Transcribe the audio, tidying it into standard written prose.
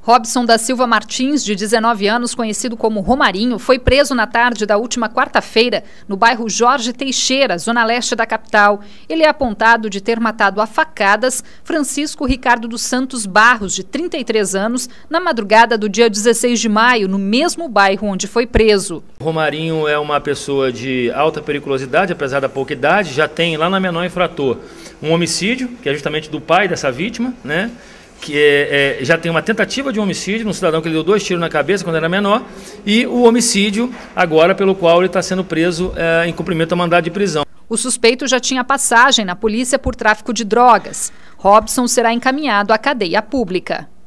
Robson da Silva Martins, de 19 anos, conhecido como Romarinho, foi preso na tarde da última quarta-feira no bairro Jorge Teixeira, zona leste da capital. Ele é apontado de ter matado a facadas Francisco Ricardo dos Santos Barros, de 33 anos, na madrugada do dia 16 de maio, no mesmo bairro onde foi preso. Romarinho é uma pessoa de alta periculosidade, apesar da pouca idade, já tem lá na menor infrator um homicídio, que é justamente do pai dessa vítima, né? Que já tem uma tentativa de homicídio, um cidadão que ele deu 2 tiros na cabeça quando era menor, e o homicídio agora pelo qual ele está sendo preso em cumprimento a mandado de prisão. O suspeito já tinha passagem na polícia por tráfico de drogas. Robson será encaminhado à cadeia pública.